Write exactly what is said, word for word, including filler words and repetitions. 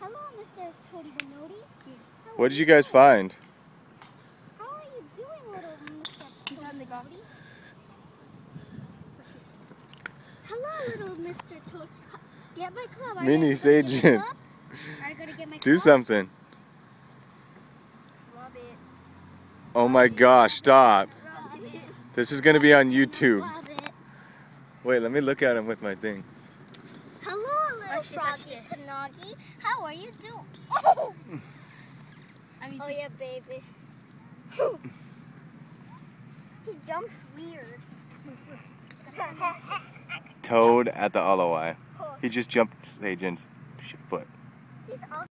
Hello, Mister Toady Benody. What did you guys find? How are you doing, little Mister He's on the Benody? Hello, little Mister Toad. Get my club. Minny, sejinn. Are you gonna get my club? Do something. Rub it. Oh my gosh, stop. Rub it. This is going to be on YouTube. Rub it. Wait, let me look at him with my thing. Hello, little Watch this, watch froggy this. Kanagi. How are you doing? Oh, I mean, oh yeah, baby. He jumps weird. Toad at the Tooaaaad. He just jumped Sejinn's foot. He's all